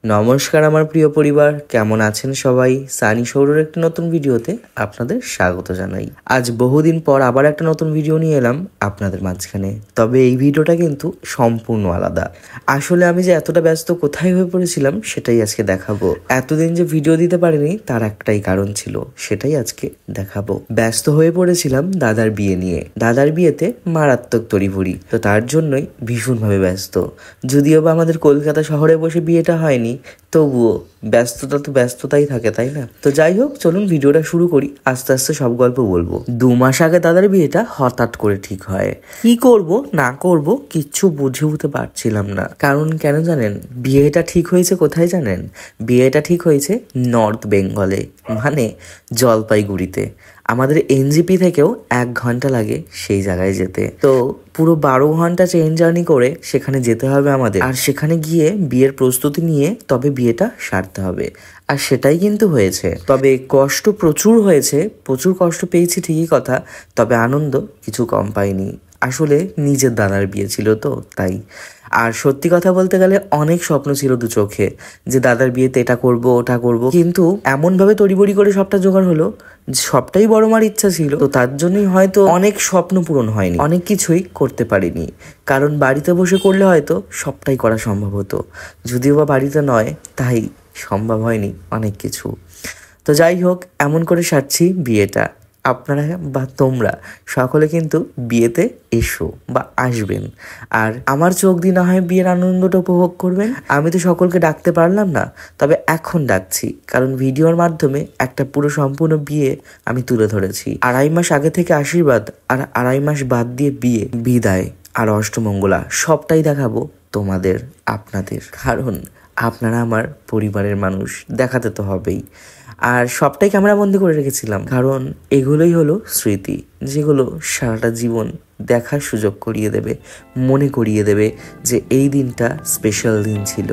নমস্কার আমার প্রিয় পরিবার, কেমন আছেন সবাই? সানি সৌরর একটি নতুন ভিডিওতে আপনাদের স্বাগত জানাই। আজ বহুদিন পর আবার একটা নতুন ভিডিও নিয়ে এলাম আপনাদের মাঝখানে। তবে এই ভিডিওটা কিন্তু সম্পূর্ণ আলাদা। আসলে আমি যে এতটা ব্যস্ত কোথায় হয়ে পড়েছিলাম সেটাই আজকে দেখাবো। এতদিন যে ভিডিও দিতে পারিনি তার একটাই কারণ ছিল, সেটাই আজকে দেখাবো। ব্যস্ত হয়ে পড়েছিলাম দাদার বিয়ে নিয়ে। দাদার বিয়েতে মারাত্মক তড়িঘড়ি, তো তার জন্যই ভীষণভাবে ব্যস্ত। যদিও বা আমাদের কলকাতা শহরে বসে বিয়েটা হয়নি, তবুও ব্যস্ততা তো ব্যস্ততাই থাকে, তাই না? তো যাই হোক, চলুন ভিডিওটা শুরু করি। আস্তে আস্তে সব গল্প বলবো। 2 মাস আগে দাদার বিয়েটা হঠাৎ করে ঠিক হয়। কি করব না করব কিচ্ছু বুঝে উঠতে পারছিলাম না। কারণ কেন জানেন? বিয়েটা ঠিক হয়েছে কোথায় জানেন? বিয়েটা ঠিক হয়েছে নর্থ বেঙ্গলে, মানে জলপাইগুড়িতে। আমাদের এনজিপি থেকেও 1 ঘন্টা লাগে সেই জায়গায় যেতে। তো পুরো 12 ঘন্টা ট্রেন জার্নি করে সেখানে যেতে হবে আমাদের। আর সেখানে গিয়ে বিয়ের প্রস্তুতি নিয়ে তবে বিয়েটা সারতে হবে। আর সেটাই কিন্তু হয়েছে। তবে কষ্ট প্রচুর হয়েছে, প্রচুর কষ্ট পেয়েছি ঠিকই কথা, তবে আনন্দ কিছু কম পাইনি। আসলে নিজের দাদার বিয়ে ছিল তো তাই। আর সত্যি কথা বলতে গেলে অনেক স্বপ্ন ছিল দু চোখে, যে দাদার বিয়েতে এটা করব ওটা করব, কিন্তু এমনভাবে তড়িবড়ি করে সবটা জোগাড় হলো, সবটাই বড় মার ইচ্ছা ছিল, তো তার জন্যই হয়তো অনেক স্বপ্ন পূরণ হয়নি, অনেক কিছুই করতে পারিনি। কারণ বাড়িতে বসে করলে হয়তো সবটাই করা সম্ভব হতো, যদিও বা বাড়িতে নয়, তাই সম্ভব হয়নি অনেক কিছু। তো যাই হোক, এমন করে সারছি বিয়েটা। আপনারা বা তোমরা সকলে কিন্তু বিয়েতে এসো বা আসবেন, আর আমার চোখ দিয়ে না হয় বিয়ের আনন্দটা উপভোগ করবেন। আমি তো সকলকে ডাকতে পারলাম না, তবে এখন ডাকছি, কারণ ভিডিওর মাধ্যমে একটা পুরো সম্পূর্ণ বিয়ে আমি তুলে ধরেছি। 2.5 মাস আগে থেকে আশীর্বাদ, আর 2.5 মাস বাদ দিয়ে বিয়ে, বিদায় আর অষ্টমঙ্গলা সবটাই দেখাবো তোমাদের, আপনাদের। কারণ আপনারা আমার পরিবারের মানুষ, দেখাতে তো হবেই। আর সবটাই ক্যামেরা বন্দি করে রেখেছিলাম, কারণ এগুলোই হলো স্মৃতি, যেগুলো সারাটা জীবন দেখার সুযোগ করিয়ে দেবে, মনে করিয়ে দেবে যে এই দিনটা স্পেশাল দিন ছিল।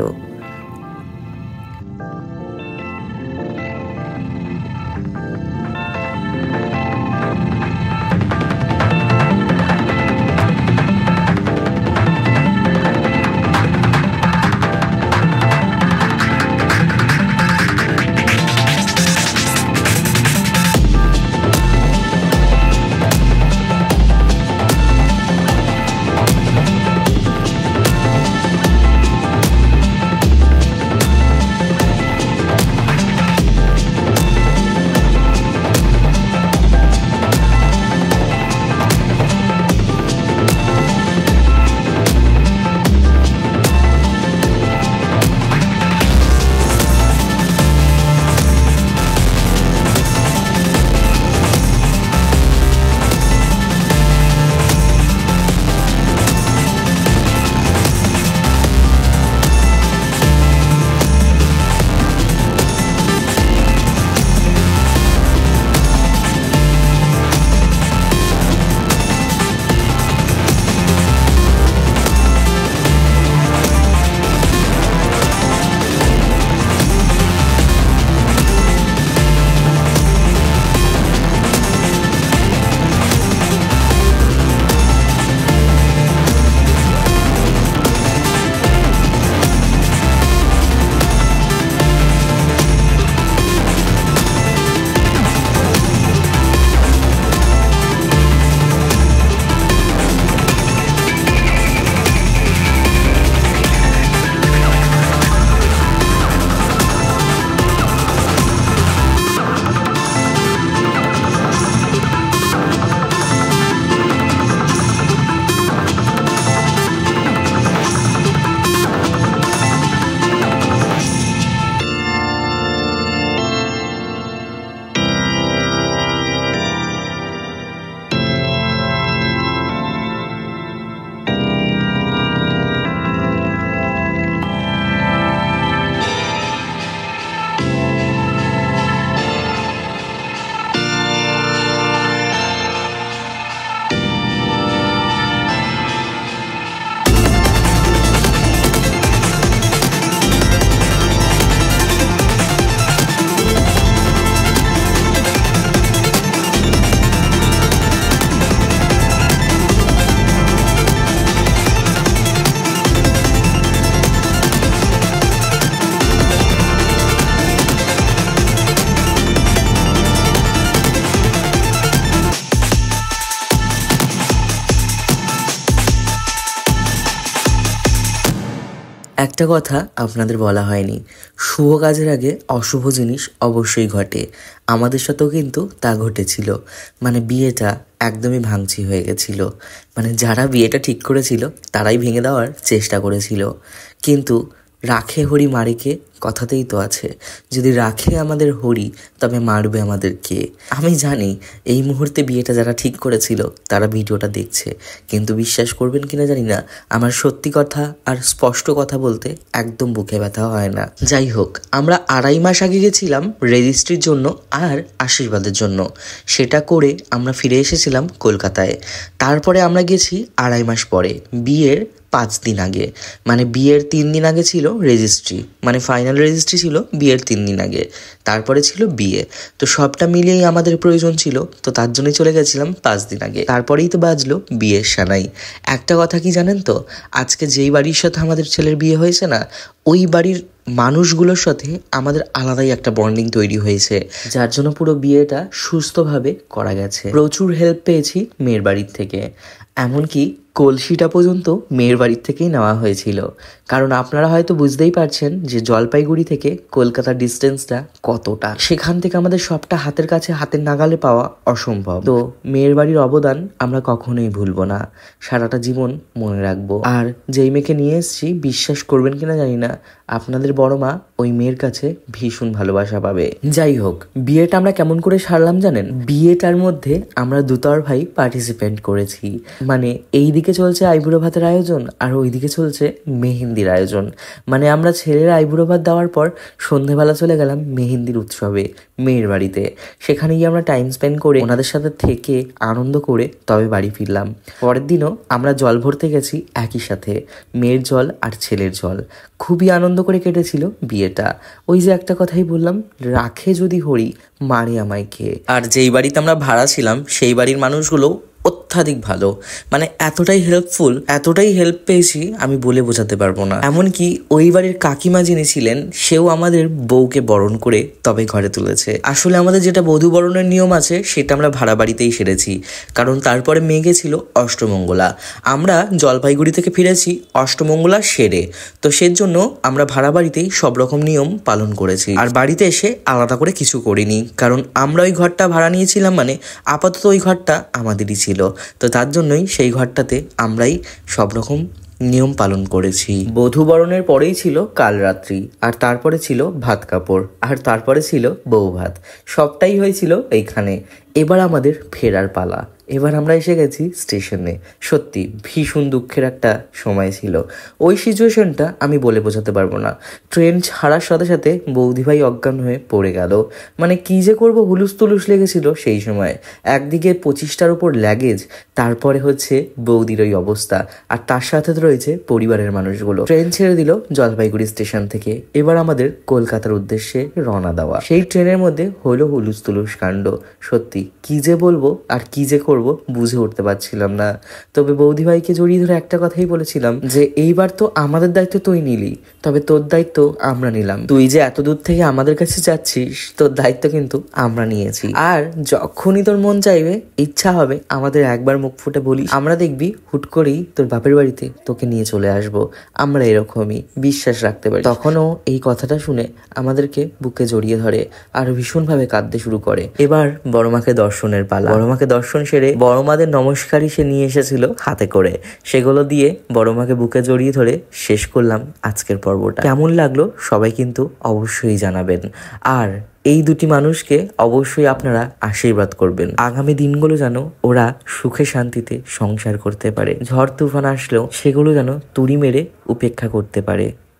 একটা কথা আপনাদের বলা হয়নি, শুভ কাজের আগে অশুভ জিনিস অবশ্যই ঘটে। আমাদের সাথেও কিন্তু তা ঘটেছিল। মানে বিয়েটা একদমই ভাঙচি হয়ে গেছিল। মানে যারা বিয়েটা ঠিক করেছিল তারাই ভেঙে দেওয়ার চেষ্টা করেছিল। কিন্তু রাখে হরি মারিকে কথাতেই তো আছে, যদি রাখে আমাদের হরি তবে মারবে আমাদের কে। আমি জানি এই মুহূর্তে বিয়েটা যারা ঠিক করেছিল তারা ভিডিওটা দেখছে, কিন্তু বিশ্বাস করবেন কিনা জানি না, আমার সত্যি কথা আর স্পষ্ট কথা বলতে একদম বুকে ব্যথা হয় না। যাই হোক, আমরা 2.5 মাস আগে গেছিলাম রেজিস্ট্রির জন্য আর আশীর্বাদের জন্য। সেটা করে আমরা ফিরে এসেছিলাম কলকাতায়। তারপরে আমরা গেছি 2.5 মাস পরে, বিয়ের 5 দিন আগে। মানে বিয়ের 3 দিন আগে ছিল রেজিস্ট্রি, মানে ফাইনাল রেজিস্ট্রি ছিল বিয়ের 3 দিন আগে, তারপরে ছিল বিয়ে। তো সবটা মিলিয়েই আমাদের প্রয়োজন ছিল, তো তার জন্যই চলে গেছিলাম 5 দিন আগে। তারপরেই তো বাজলো বিয়ের সানাই। একটা কথা কি জানেন তো, আজকে যেই বাড়ির সাথে আমাদের ছেলের বিয়ে হয়েছে না, ওই বাড়ির মানুষগুলোর সাথে আমাদের আলাদাই একটা বন্ডিং তৈরি হয়েছে, যার জন্য পুরো বিয়েটা সুস্থভাবে করা গেছে। প্রচুর হেল্প পেয়েছি মেয়ের বাড়ির থেকে, এমনকি কলসিটা পর্যন্ত মেয়ের বাড়ির থেকেই নেওয়া হয়েছিল। কারণ আপনারা হয়তো বুঝতেই পারছেন যে জলপাইগুড়ি থেকে কলকাতার ডিস্টেন্সটা কতটা। সেখান থেকে আমাদের সবটা হাতের কাছে, হাতের নাগালে পাওয়া অসম্ভব। তো মেয়ের বাড়ির অবদান আমরা কখনোই ভুলবো না, সারাটা জীবন মনে রাখবো। আর যেই মেয়েকে নিয়ে এসেছি, বিশ্বাস করবেন কিনা জানি না, আপনাদের বড় মা ওই মেয়ের কাছে ভীষণ ভালোবাসা পাবে। যাই হোক, বিয়েটা আমরা কেমন করে সারলাম জানেন? বিয়েটার মধ্যে আমরা দুতর ভাই পার্টিসিপেন্ট করেছি। মানে এই দিকে চলছে আইবুড়ো ভাতের আয়োজন আর ওইদিকে চলছে মেহেন্দির আয়োজন। মানে আমরা ছেলেরা আইবুড়ো ভাত দেওয়ার পর সন্ধেবেলা চলে গেলাম মেহেন্দির উৎসবে মেয়ের বাড়িতে। সেখানে গিয়ে আমরা টাইম স্পেন্ড করে ওনাদের সাথে থেকে আনন্দ করে তবে বাড়ি ফিরলাম। পরের দিনও আমরা জল ভরতে গেছি একই সাথে, মেয়ের জল আর ছেলের জল। খুবই আনন্দ করে কেটেছিল বিয়েটা। ওই যে একটা কথাই বললাম, রাখে যদি হরি মারে আমায় কে। আর যেই বাড়িতে আমরা ভাড়া ছিলাম সেই বাড়ির মানুষগুলো অত্যাধিক ভালো, মানে এতটাই হেল্পফুল, এতটাই হেল্প পেয়েছি আমি বলে বোঝাতে পারবো না। এমনকি ওই বাড়ির কাকিমা যিনি ছিলেন, সেও আমাদের বউকে বরণ করে তবে ঘরে তুলেছে। আসলে আমাদের যেটা বধূ বরণের নিয়ম আছে সেটা আমরা ভাড়া বাড়িতেই সেরেছি, কারণ তারপরে মেয়ে গেছিল অষ্টমঙ্গলা। আমরা জলপাইগুড়ি থেকে ফিরেছি অষ্টমঙ্গলা সেরে, তো সেজন্য আমরা ভাড়া বাড়িতেই সব রকম নিয়ম পালন করেছি। আর বাড়িতে এসে আলাদা করে কিছু করিনি, কারণ আমরা ওই ঘরটা ভাড়া নিয়েছিলাম, মানে আপাতত ওই ঘরটা আমাদেরই ছিল। তো তার জন্যই সেই ঘরটাতে আমরাই সব রকম নিয়ম পালন করেছি। বধূ বরণের পরেই ছিল কাল রাত্রি, আর তারপরে ছিল ভাত কাপড়, আর তারপরে ছিল বউ ভাত। সবটাই হয়েছিল এইখানে। এবার আমাদের ফেরার পালা। এবার আমরা এসে গেছি স্টেশনে। সত্যি ভীষণ দুঃখের একটা সময় ছিল। ওই সিচুয়েশনটা আমি বলে বোঝাতে পারবো না। ট্রেন ছাড়ার সাথে সাথে বৌদিভাই অজ্ঞান হয়ে পড়ে গেল। মানে কি যে করবো, হুলুস তুলুস লেগেছিল সেই সময়। একদিকে 25টার উপর ল্যাগেজ, তারপরে হচ্ছে বৌদির ওই অবস্থা, আর তার সাথে রয়েছে পরিবারের মানুষগুলো। ট্রেন ছেড়ে দিল জলপাইগুড়ি স্টেশন থেকে। এবার আমাদের কলকাতার উদ্দেশ্যে রওনা দেওয়া। সেই ট্রেনের মধ্যে হলো হুলুস তুলুস কাণ্ড। সত্যি কি যে বলবো আর কি যে করব বুঝে উঠতে পারছিলাম না। তবে বৌদি ভাইকে জড়িয়ে ধরে একটা কথাই বলেছিলাম যে এইবার তো আমাদের দায়িত্ব তুই নিলি, তবে তোর দায়িত্ব আমরা নিলাম। তুই যে এত দূর থেকে আমাদের কাছে যাচ্ছিস, তোর দায়িত্ব কিন্তু আমরা নিয়েছি। আর যখনই তোর মন চাইবে, ইচ্ছা হবে, আমাদের একবার মুখ ফুটে বলি, আমরা দেখবি হুট করেই তোর বাপের বাড়িতে তোকে নিয়ে চলে আসবো। আমরা এরকমই বিশ্বাস রাখতে পারি। তখনও এই কথাটা শুনে আমাদেরকে বুকে জড়িয়ে ধরে আর ভীষণভাবে কাঁদতে শুরু করে। এবার বড়মাকে দর্শনের পালা। বড়মাকে দর্শন সেরে বড়মাদের নমস্কারই সে নিয়ে এসেছিল হাতে করে, সেগুলো দিয়ে বড়মাকে বুকে জড়িয়ে ধরে শেষ করলাম আজকের পর্বটা। কেমন লাগলো সবাই কিন্তু অবশ্যই জানাবেন। আর এই দুটি মানুষকে অবশ্যই আপনারা আশীর্বাদ করবেন, আগামী দিনগুলো যেন ওরা সুখে শান্তিতে সংসার করতে পারে। ঝড় তুফান আসলেও সেগুলো যেন তুড়ি মেরে উপেক্ষা করতে পারে।